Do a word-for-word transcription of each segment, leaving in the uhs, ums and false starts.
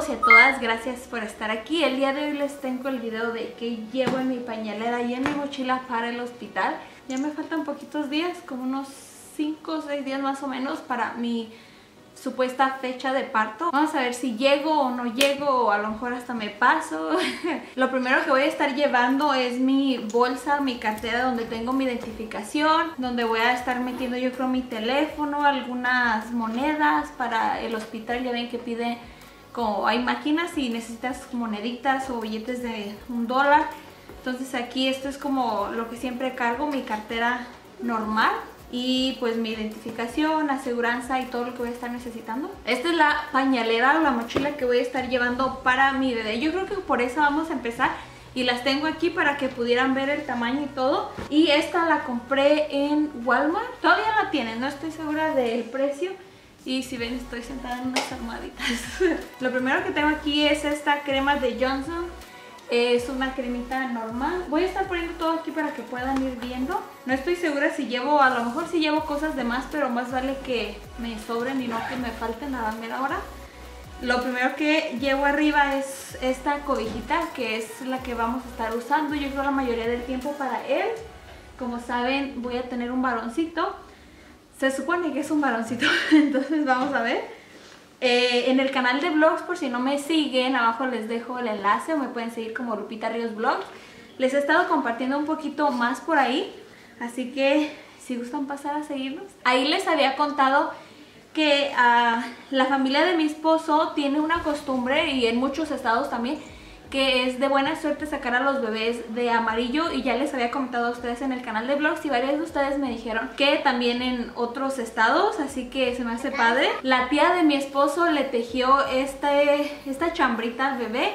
todos y a todas, gracias por estar aquí. El día de hoy les tengo el video de que llevo en mi pañalera y en mi mochila para el hospital. Ya me faltan poquitos días, como unos cinco o seis días más o menos para mi supuesta fecha de parto. Vamos a ver si llego o no llego, o a lo mejor hasta me paso. Lo primero que voy a estar llevando es mi bolsa, mi cartera donde tengo mi identificación, donde voy a estar metiendo yo creo mi teléfono, algunas monedas para el hospital. Ya ven que pide, como hay máquinas y necesitas moneditas o billetes de un dólar. Entonces aquí esto es como lo que siempre cargo, mi cartera normal. Y pues mi identificación, aseguranza y todo lo que voy a estar necesitando. Esta es la pañalera o la mochila que voy a estar llevando para mi bebé. Yo creo que por eso vamos a empezar. Y las tengo aquí para que pudieran ver el tamaño y todo. Y esta la compré en Walmart. Todavía la tienen, no estoy segura del precio. Y si ven, estoy sentada en unas almohaditas. Lo primero que tengo aquí es esta crema de Johnson. Es una cremita normal. Voy a estar poniendo todo aquí para que puedan ir viendo. No estoy segura si llevo, a lo mejor si llevo cosas de más, pero más vale que me sobren y no que me falten a la mera hora. Lo primero que llevo arriba es esta cobijita, que es la que vamos a estar usando yo creo la mayoría del tiempo para él. Como saben, voy a tener un varoncito. Se supone que es un varoncito, entonces vamos a ver. Eh, en el canal de vlogs, por si no me siguen, abajo les dejo el enlace, o me pueden seguir como Lupita Ríos Vlogs. Les he estado compartiendo un poquito más por ahí, así que si gustan pasar a seguirnos. Ahí les había contado que uh, la familia de mi esposo tiene una costumbre, y en muchos estados también, que es de buena suerte sacar a los bebés de amarillo. Y ya les había comentado a ustedes en el canal de vlogs, y varios de ustedes me dijeron que también en otros estados, así que se me hace padre. La tía de mi esposo le tejió este, esta chambrita al bebé,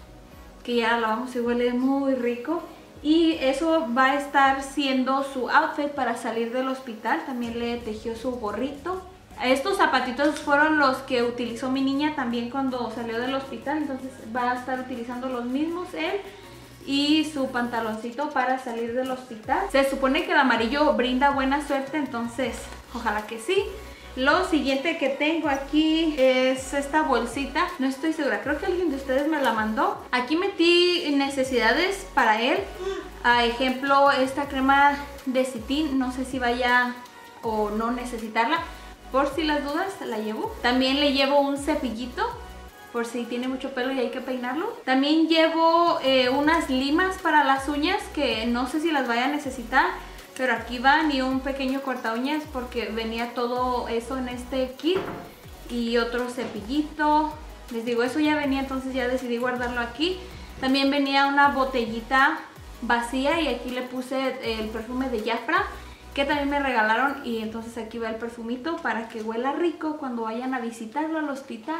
que ya la vamos, y huele muy rico. Y eso va a estar siendo su outfit para salir del hospital. También le tejió su gorrito. Estos zapatitos fueron los que utilizó mi niña también cuando salió del hospital, entonces va a estar utilizando los mismos él, y su pantaloncito para salir del hospital. Se supone que el amarillo brinda buena suerte, entonces ojalá que sí. Lo siguiente que tengo aquí es esta bolsita. No estoy segura, creo que alguien de ustedes me la mandó. Aquí metí necesidades para él. A ejemplo, esta crema de Citin, no sé si vaya o no necesitarla. Por si las dudas, la llevo. También le llevo un cepillito, por si tiene mucho pelo y hay que peinarlo. También llevo eh, unas limas para las uñas, que no sé si las vaya a necesitar, pero aquí van, y un pequeño corta uñas, porque venía todo eso en este kit. Y otro cepillito. Les digo, eso ya venía, entonces ya decidí guardarlo aquí. También venía una botellita vacía, y aquí le puse el perfume de Jafra, que también me regalaron, y entonces aquí va el perfumito para que huela rico cuando vayan a visitarlo al hospital.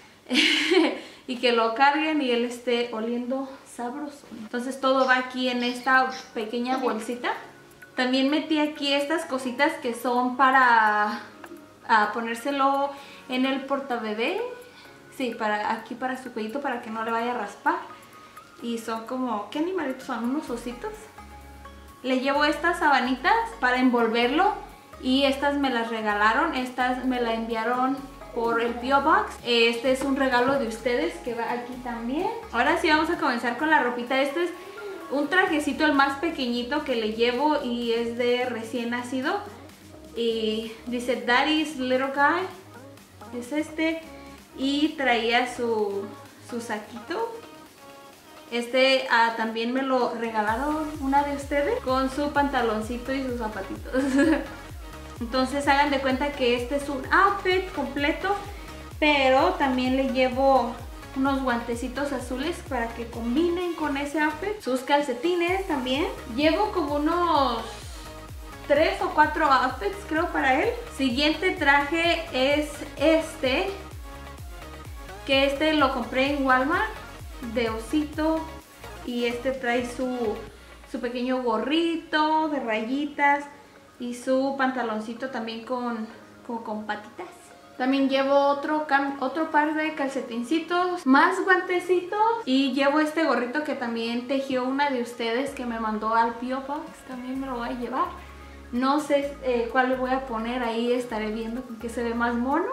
Y que lo carguen y él esté oliendo sabroso. Entonces todo va aquí en esta pequeña bolsita. También metí aquí estas cositas que son para a ponérselo en el portabebé. Sí, para aquí para su cuellito, para que no le vaya a raspar. Y son como, ¿qué animalitos son? Unos ositos. Le llevo estas sabanitas para envolverlo, y estas me las regalaron. Estas me las enviaron por el P O Box. Este es un regalo de ustedes que va aquí también. Ahora sí vamos a comenzar con la ropita. Este es un trajecito, el más pequeñito que le llevo, y es de recién nacido. Y dice Daddy's Little Guy. Es este. Y traía su, su saquito. Este uh, también me lo regalaron una de ustedes, con su pantaloncito y sus zapatitos. Entonces hagan de cuenta que este es un outfit completo, pero también le llevo unos guantecitos azules para que combinen con ese outfit. Sus calcetines también. Llevo como unos tres o cuatro outfits creo para él. Siguiente traje es este, que este lo compré en Walmart, de osito, y este trae su, su pequeño gorrito de rayitas, y su pantaloncito también con, con, con patitas. También llevo otro, otro par de calcetincitos, más guantecitos, y llevo este gorrito que también tejió una de ustedes que me mandó al P O Box. También me lo voy a llevar. No sé eh, cuál le voy a poner, ahí estaré viendo porque se ve más mono.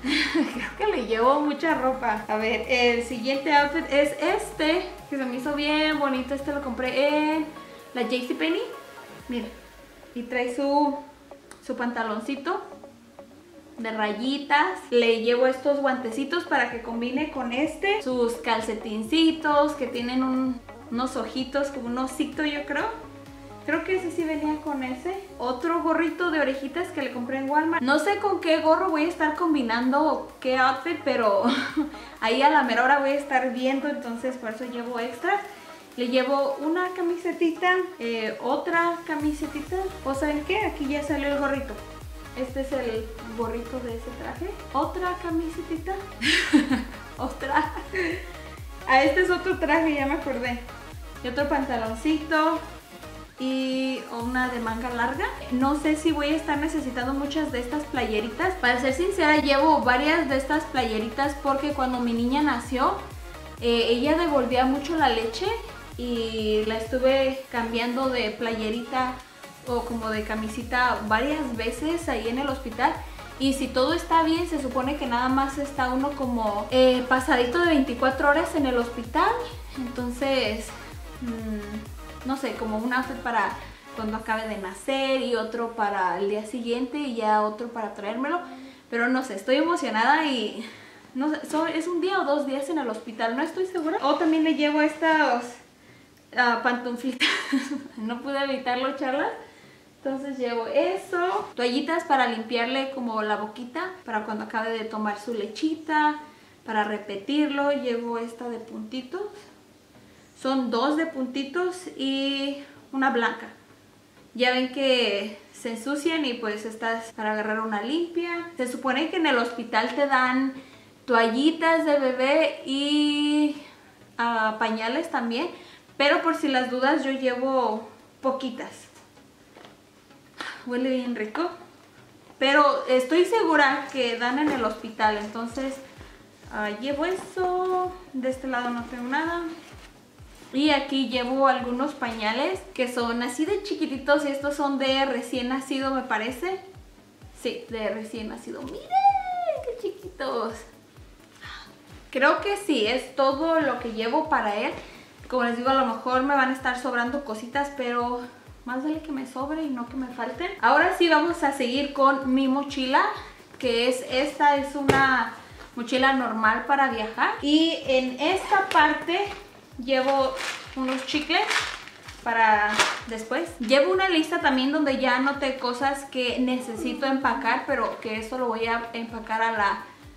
Creo que le llevo mucha ropa. A ver, el siguiente outfit es este, que se me hizo bien bonito. Este lo compré en la JCPenney. Mira, y trae su, su pantaloncito de rayitas. Le llevo estos guantecitos para que combine con este. Sus calcetincitos que tienen un, unos ojitos, como un osito, yo creo. Creo que ese sí venía con ese. Otro gorrito de orejitas que le compré en Walmart. No sé con qué gorro voy a estar combinando, qué outfit, pero ahí a la mera hora voy a estar viendo, entonces por eso llevo extras. Le llevo una camisetita, eh, otra camisetita. ¿O saben qué? Aquí ya salió el gorrito. Este es el gorrito de ese traje. Otra camisetita. Otra. Ah, este es otro traje, ya me acordé. Y otro pantaloncito. Y una de manga larga. No sé si voy a estar necesitando muchas de estas playeritas. Para ser sincera, llevo varias de estas playeritas porque cuando mi niña nació, eh, ella devolvía mucho la leche y la estuve cambiando de playerita o como de camisita varias veces ahí en el hospital. Y si todo está bien, se supone que nada más está uno como eh, pasadito de veinticuatro horas en el hospital. Entonces, mmm, no sé, como un outfit para cuando acabe de nacer y otro para el día siguiente y ya otro para traérmelo. Pero no sé, estoy emocionada y no sé, so, es un día o dos días en el hospital, no estoy segura. O también le llevo estas uh, pantuflitas. No pude evitarlo, charlas. Entonces llevo eso, toallitas para limpiarle como la boquita, para cuando acabe de tomar su lechita, para repetirlo. Llevo esta de puntitos, son dos de puntitos y una blanca. Ya ven que se ensucian y pues esta es para agarrar una limpia. Se supone que en el hospital te dan toallitas de bebé y uh, pañales también, pero por si las dudas yo llevo poquitas. Huele bien rico, pero estoy segura que dan en el hospital, entonces uh, llevo eso. De este lado no tengo nada. Y aquí llevo algunos pañales que son así de chiquititos y estos son de recién nacido, me parece. Sí, de recién nacido. ¡Miren qué chiquitos! Creo que sí, es todo lo que llevo para él. Como les digo, a lo mejor me van a estar sobrando cositas, pero más vale que me sobre y no que me falten. Ahora sí vamos a seguir con mi mochila, que es esta, es una mochila normal para viajar. Y en esta parte llevo unos chicles para después. Llevo una lista también donde ya anoté cosas que necesito empacar, pero que eso lo voy a empacar a la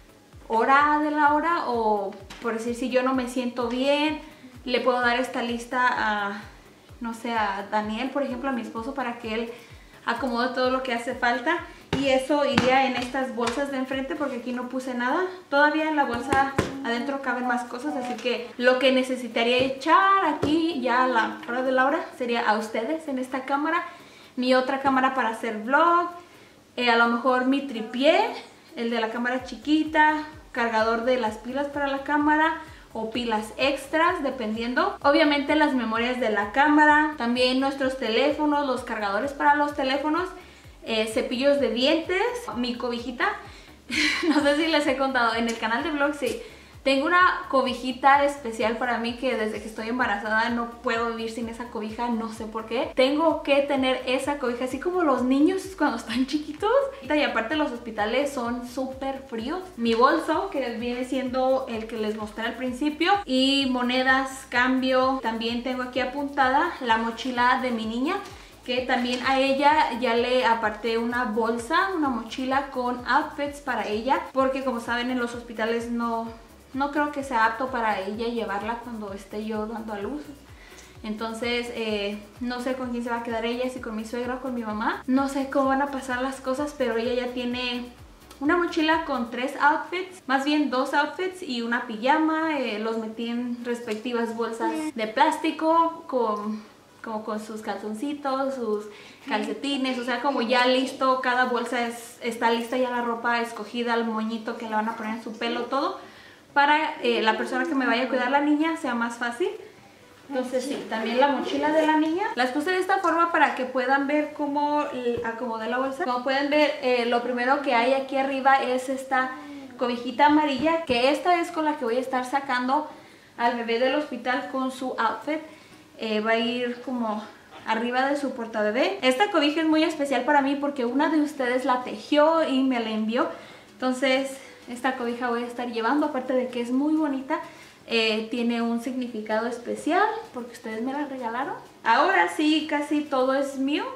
hora de la hora, o por decir si yo no me siento bien, le puedo dar esta lista a, no sé, a Daniel, por ejemplo, a mi esposo, para que él acomode todo lo que hace falta. Y eso iría en estas bolsas de enfrente porque aquí no puse nada. Todavía en la bolsa adentro caben más cosas, así que lo que necesitaría echar aquí ya a la hora de la hora sería a ustedes en esta cámara, mi otra cámara para hacer vlog, eh, a lo mejor mi tripié, el de la cámara chiquita, cargador de las pilas para la cámara o pilas extras, dependiendo. Obviamente las memorias de la cámara, también nuestros teléfonos, los cargadores para los teléfonos, eh, cepillos de dientes, mi cobijita. No sé si les he contado, en el canal de vlog sí. Tengo una cobijita especial para mí que desde que estoy embarazada no puedo vivir sin esa cobija, no sé por qué. Tengo que tener esa cobija, así como los niños cuando están chiquitos. Y aparte los hospitales son súper fríos. Mi bolso, que viene siendo el que les mostré al principio. Y monedas, cambio. También tengo aquí apuntada la mochila de mi niña, que también a ella ya le aparté una bolsa, una mochila con outfits para ella. Porque como saben, en los hospitales no... no creo que sea apto para ella llevarla cuando esté yo dando a luz. Entonces, eh, no sé con quién se va a quedar ella, si con mi suegra o con mi mamá. No sé cómo van a pasar las cosas, pero ella ya tiene una mochila con tres outfits, más bien dos outfits y una pijama. Eh, los metí en respectivas bolsas de plástico, con, como con sus calzoncitos, sus calcetines, o sea, como ya listo. Cada bolsa es, está lista ya la ropa escogida, el moñito que le van a poner en su pelo, todo, para eh, la persona que me vaya a cuidar la niña sea más fácil. Entonces sí, también la mochila de la niña las puse de esta forma para que puedan ver cómo acomodé la bolsa. Como pueden ver, eh, lo primero que hay aquí arriba es esta cobijita amarilla, que esta es con la que voy a estar sacando al bebé del hospital con su outfit. Eh, va a ir como arriba de su portabebé. Esta cobija es muy especial para mí porque una de ustedes la tejió y me la envió. Entonces esta cobija voy a estar llevando, aparte de que es muy bonita. Eh, tiene un significado especial porque ustedes me la regalaron. Ahora sí, casi todo es mío.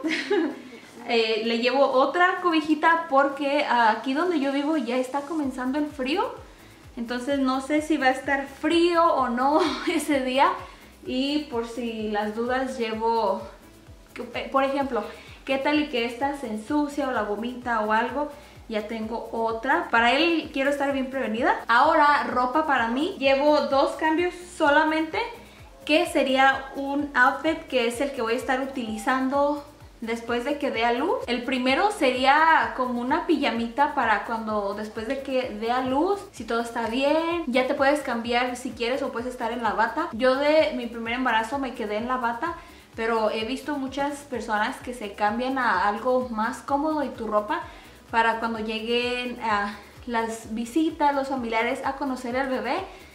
eh, le llevo otra cobijita porque aquí donde yo vivo ya está comenzando el frío. Entonces no sé si va a estar frío o no ese día. Y por si las dudas llevo, por ejemplo, ¿qué tal y que esta se ensucia o la vomita o algo? Ya tengo otra. Para él quiero estar bien prevenida. Ahora, ropa para mí. Llevo dos cambios solamente, que sería un outfit que es el que voy a estar utilizando después de que dé a luz. El primero sería como una pijamita para cuando después de que dé a luz, si todo está bien, ya te puedes cambiar si quieres o puedes estar en la bata. Yo de mi primer embarazo me quedé en la bata, pero he visto muchas personas que se cambian a algo más cómodo y tu ropa para cuando lleguen a las visitas, los familiares a conocer al bebé.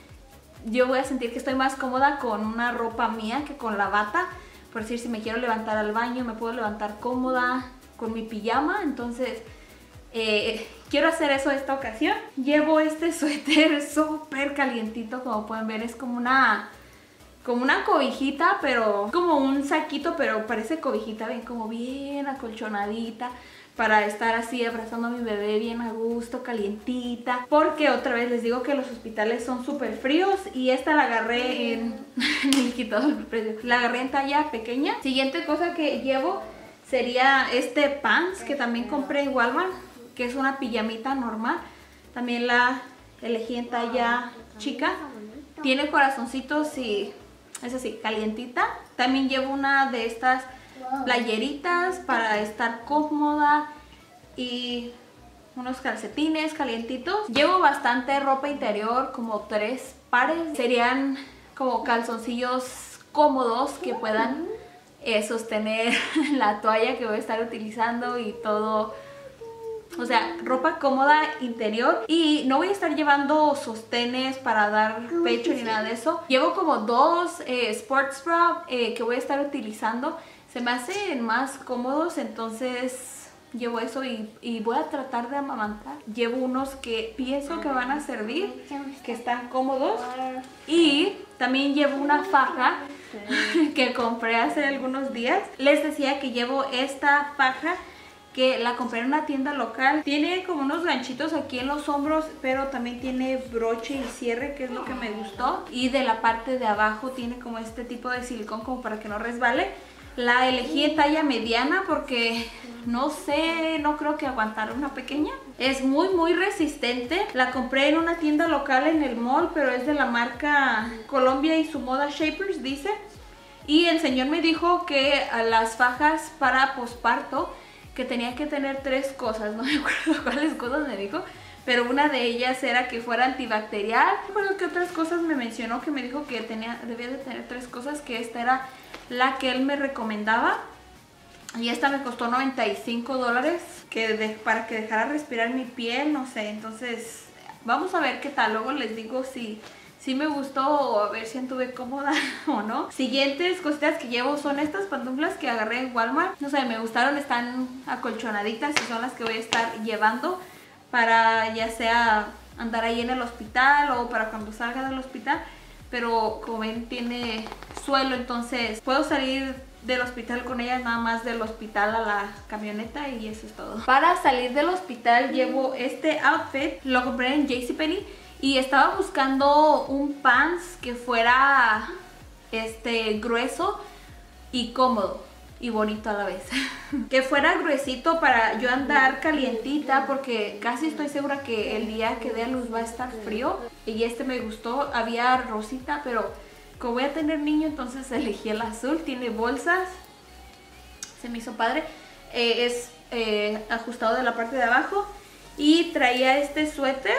Yo voy a sentir que estoy más cómoda con una ropa mía que con la bata. Por decir, si me quiero levantar al baño, me puedo levantar cómoda con mi pijama. Entonces, eh, quiero hacer eso esta ocasión. Llevo este suéter súper calientito, como pueden ver. Es como una, como una cobijita, pero como un saquito, pero parece cobijita, ven, como bien acolchonadita, para estar así abrazando a mi bebé bien a gusto, calientita. Porque otra vez les digo que los hospitales son súper fríos y esta la agarré en... me quitó el precio. La agarré en talla pequeña. Siguiente cosa que llevo sería este pants que también compré en Walmart, que es una pijamita normal. También la elegí en talla chica. Tiene corazoncitos y es así, calientita. También llevo una de estas playeritas para estar cómoda y unos calcetines calientitos. Llevo bastante ropa interior, como tres pares. Serían como calzoncillos cómodos que puedan eh, sostener la toalla que voy a estar utilizando y todo. O sea, ropa cómoda interior. Y no voy a estar llevando sostenes para dar pecho ni nada de eso. Llevo como dos eh, sports bra eh, que voy a estar utilizando. Se me hacen más cómodos, entonces llevo eso y, y voy a tratar de amamantar. Llevo unos que pienso que van a servir, que están cómodos. Y también llevo una faja que compré hace algunos días. Les decía que llevo esta faja que la compré en una tienda local. Tiene como unos ganchitos aquí en los hombros, pero también tiene broche y cierre, que es lo que me gustó. Y de la parte de abajo tiene como este tipo de silicón como para que no resbale. La elegí en talla mediana porque no sé, no creo que aguantara una pequeña. Es muy muy resistente. La compré en una tienda local en el mall, pero es de la marca Colombia y su moda Shapers, dice. Y el señor me dijo que a las fajas para posparto, que tenía que tener tres cosas, no me acuerdo cuáles cosas me dijo, pero una de ellas era que fuera antibacterial. No recuerdo qué otras cosas me mencionó, que me dijo que tenía, debía de tener tres cosas, que esta era la que él me recomendaba. Y esta me costó noventa y cinco dólares, que de, para que dejara respirar mi piel, no sé. Entonces vamos a ver qué tal. Luego les digo si, si me gustó o a ver si anduve cómoda o no. Siguientes cositas que llevo son estas pantuflas que agarré en Walmart. No sé, me gustaron, están acolchonaditas y son las que voy a estar llevando para ya sea andar ahí en el hospital o para cuando salga del hospital. Pero como ven, tiene suelo, entonces puedo salir del hospital con ellas, nada más del hospital a la camioneta, y eso es todo. Para salir del hospital llevo este outfit, lo compré en JCPenney y estaba buscando un pants que fuera este grueso y cómodo y bonito a la vez. Que fuera gruesito para yo andar calientita, porque casi estoy segura que el día que dé a luz va a estar frío. Y este me gustó, había rosita, pero como voy a tener niño, entonces elegí el azul. Tiene bolsas, se me hizo padre. eh, Es eh, ajustado de la parte de abajo. Y traía este suéter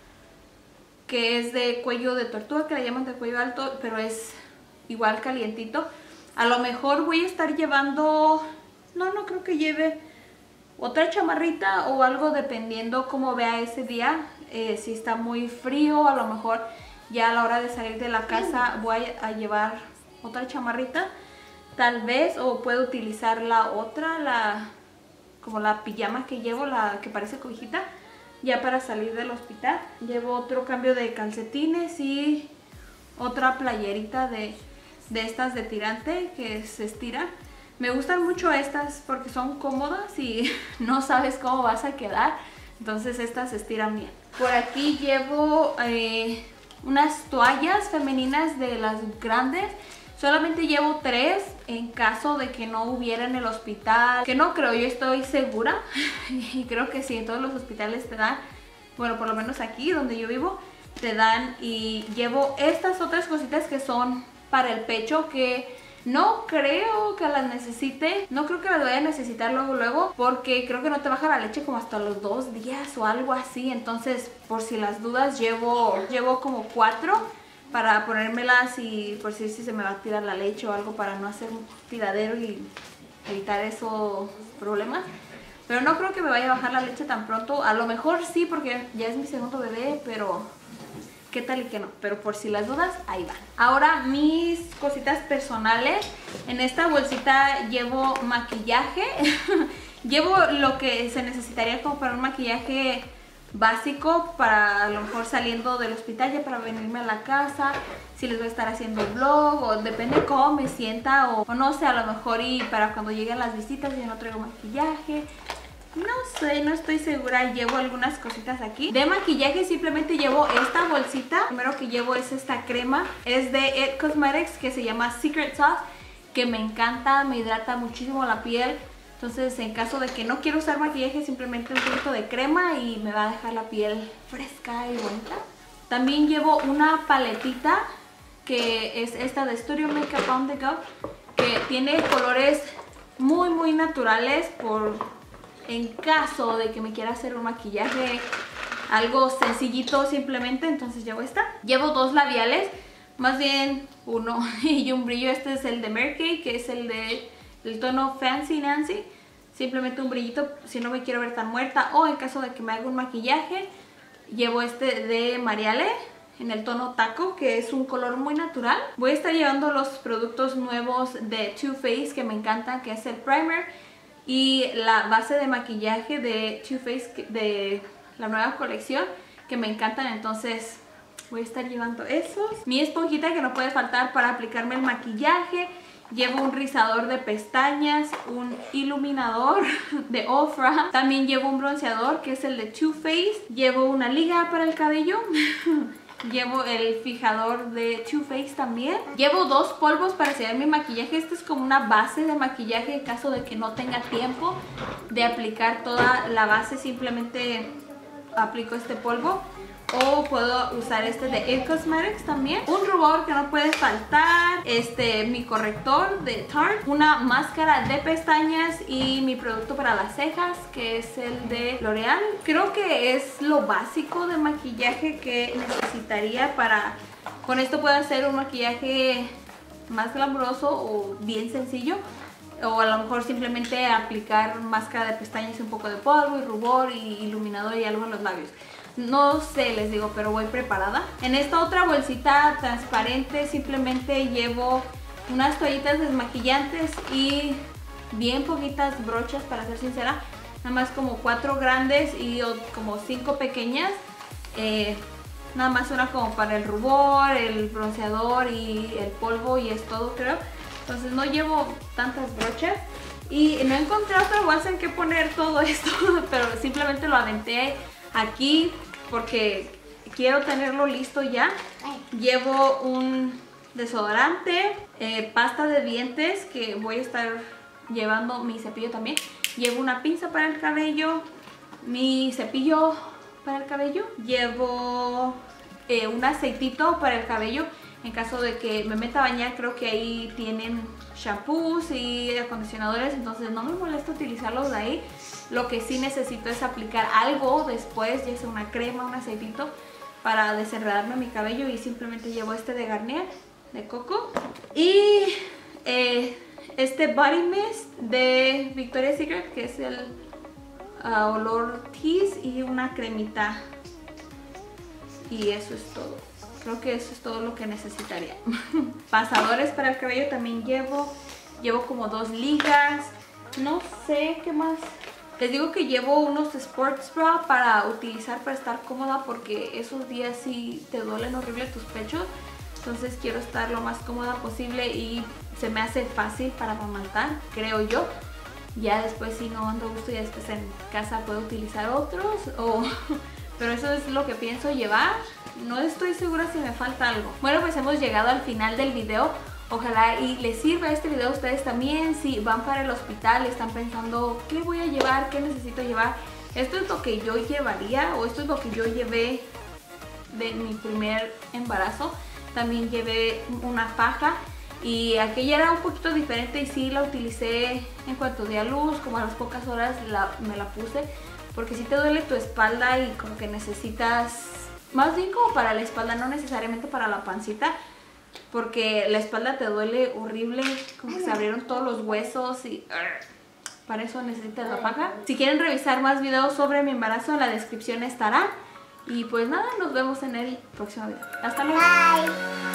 que es de cuello de tortuga, que le llaman de cuello alto, pero es igual calientito. A lo mejor voy a estar llevando... No, no creo que lleve otra chamarrita o algo dependiendo cómo vea ese día. Eh, si está muy frío, a lo mejor ya a la hora de salir de la casa voy a llevar otra chamarrita, tal vez, o puedo utilizar la otra, la como la pijama que llevo, la que parece cobijita, ya para salir del hospital. Llevo otro cambio de calcetines y otra playerita de, de estas de tirante que se estiran. Me gustan mucho estas porque son cómodas y no sabes cómo vas a quedar, entonces estas se estiran bien. Por aquí llevo eh, unas toallas femeninas de las grandes. Solamente llevo tres en caso de que no hubiera en el hospital, que no creo, yo estoy segura y creo que sí, en todos los hospitales te dan, bueno, por lo menos aquí donde yo vivo te dan. Y llevo estas otras cositas que son para el pecho, que no creo que las necesite, no creo que las vaya a necesitar luego luego, porque creo que no te baja la leche como hasta los dos días o algo así. Entonces, por si las dudas, llevo, llevo como cuatro para ponérmelas y por si, si se me va a tirar la leche o algo, para no hacer un tiradero y evitar esos problemas. Pero no creo que me vaya a bajar la leche tan pronto. A lo mejor sí, porque ya es mi segundo bebé, pero qué tal y que no. Pero por si las dudas, ahí van. Ahora mis cositas personales. En esta bolsita llevo maquillaje. Llevo lo que se necesitaría como para un maquillaje básico, para a lo mejor saliendo del hospital, ya para venirme a la casa, si les voy a estar haciendo vlog, o depende cómo me sienta, o, o no sé, a lo mejor y para cuando lleguen las visitas yo no traigo maquillaje. No sé, no estoy segura. Llevo algunas cositas aquí. De maquillaje simplemente llevo esta bolsita. Lo primero que llevo es esta crema. Es de It Cosmetics, que se llama Secret Sauce, que me encanta, me hidrata muchísimo la piel. Entonces, en caso de que no quiero usar maquillaje, simplemente un poquito de crema y me va a dejar la piel fresca y bonita. También llevo una paletita, que es esta de Studio Makeup On The Go, que tiene colores muy muy naturales, por en caso de que me quiera hacer un maquillaje algo sencillito simplemente. Entonces llevo esta. Llevo dos labiales, más bien uno y un brillo. Este es el de Mary Kay, que es el de el tono Fancy Nancy. Simplemente un brillito si no me quiero ver tan muerta, o en caso de que me haga un maquillaje. Llevo este de Mariale en el tono Taco, que es un color muy natural. Voy a estar llevando los productos nuevos de Too Faced que me encantan, que es el primer y la base de maquillaje de Too Faced de la nueva colección, que me encantan. Entonces voy a estar llevando esos. Mi esponjita que no puede faltar para aplicarme el maquillaje. Llevo un rizador de pestañas, un iluminador de Ofra. También llevo un bronceador que es el de Too Faced. Llevo una liga para el cabello. Llevo el fijador de Too Faced también. Llevo dos polvos para sellar mi maquillaje. Este es como una base de maquillaje en caso de que no tenga tiempo de aplicar toda la base. Simplemente aplico este polvo. O puedo usar este de It Cosmetics también. Un rubor que no puede faltar. Este, mi corrector de Tarte. Una máscara de pestañas. Y mi producto para las cejas, que es el de L'Oreal. Creo que es lo básico de maquillaje que necesitaría para... Con esto puedo hacer un maquillaje más glamuroso o bien sencillo. O a lo mejor simplemente aplicar máscara de pestañas, un poco de polvo y rubor y iluminador y algo en los labios. No sé, les digo, pero voy preparada. En esta otra bolsita transparente simplemente llevo unas toallitas desmaquillantes y bien poquitas brochas, para ser sincera. Nada más como cuatro grandes y como cinco pequeñas. Eh, nada más una como para el rubor, el bronceador y el polvo, y es todo, creo. Entonces no llevo tantas brochas. Y no encontré otra bolsa en que poner todo esto, pero simplemente lo aventé aquí porque quiero tenerlo listo ya. Llevo un desodorante, eh, pasta de dientes, que voy a estar llevando mi cepillo también. Llevo una pinza para el cabello, mi cepillo para el cabello. Llevo eh, un aceitito para el cabello en caso de que me meta a bañar. Creo que ahí tienen shampoos y acondicionadores, entonces no me molesta utilizarlos de ahí. Lo que sí necesito es aplicar algo después, ya sea una crema, un aceitito, para desenredarme mi cabello, y simplemente llevo este de Garnier, de coco. Y eh, este body mist de Victoria's Secret, que es el uh, olor teas y una cremita. Y eso es todo. Creo que eso es todo lo que necesitaría. Pasadores para el cabello también llevo. Llevo como dos ligas. No sé qué más. Les digo que llevo unos sports bra para utilizar para estar cómoda, porque esos días sí te duelen horrible tus pechos. Entonces quiero estar lo más cómoda posible y se me hace fácil para amamantar, creo yo. Ya después si no ando a gusto, ya después en casa puedo utilizar otros. O... Pero eso es lo que pienso llevar. No estoy segura si me falta algo. Bueno, pues hemos llegado al final del video. Ojalá y les sirva este video a ustedes también. Si van para el hospital, están pensando ¿qué voy a llevar? ¿Qué necesito llevar? Esto es lo que yo llevaría, o esto es lo que yo llevé de mi primer embarazo. También llevé una faja y aquella era un poquito diferente y sí la utilicé en cuanto di a luz, como a las pocas horas la, me la puse, porque si te duele tu espalda y como que necesitas, más bien como para la espalda, no necesariamente para la pancita, porque la espalda te duele horrible, como que se abrieron todos los huesos y uh, para eso necesitas la faja. Si quieren revisar más videos sobre mi embarazo, en la descripción estará. Y pues nada, nos vemos en el próximo video. Hasta luego. Bye.